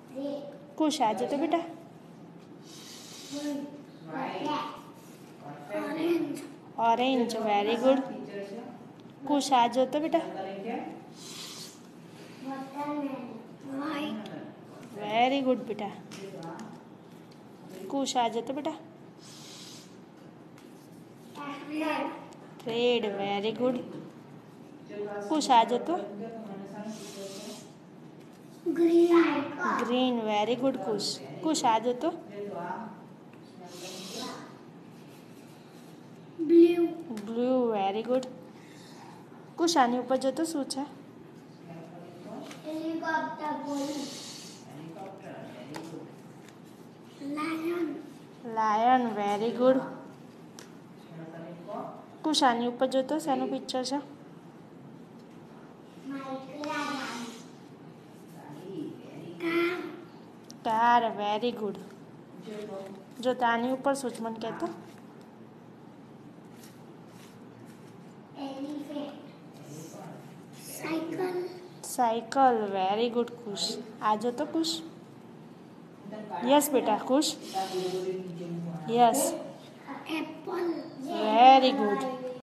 कुश आ जाओ तो बेटा। Orange, very good. कुश आ जाओ तो बेटा। वेरी गुड बेटा। कुश आ जाओ तो बेटा। Red, very good. कुश आ जाओ तो। Green, very good. कुश आ जाओ तो। Blue, very good. कुश आनी ऊपर जो तो शू है? Lion, very good. कुश आनी ऊपर जो तो शेनु पिक्चर है? Car, very good. जो तानी ऊपर सोच मन कहते साइकिल, वेरी गुड। खुश आ जाओ तो खुश। यस बेटा, खुश। Yes, very good.